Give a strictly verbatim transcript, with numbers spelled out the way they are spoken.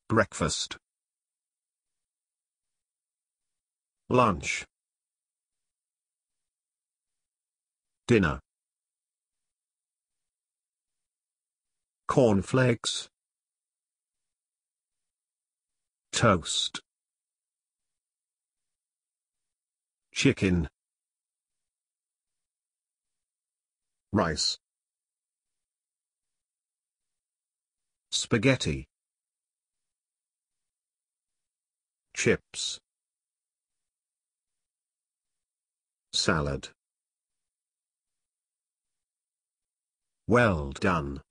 breakfast, lunch, dinner, cornflakes, toast, chicken, rice, spaghetti, chips, salad. Well done.